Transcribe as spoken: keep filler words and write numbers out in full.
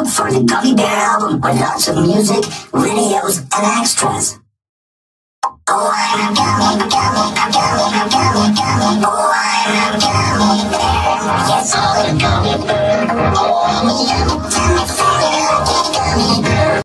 Look for the Gummy Bear album with lots of music, videos, and extras. Oh, I'm a gummy, a gummy, a gummy, a gummy, gummy. Oh, I'm a gummy bear. Yes, I'm a gummy bear. Oh, I'm a gummy bear.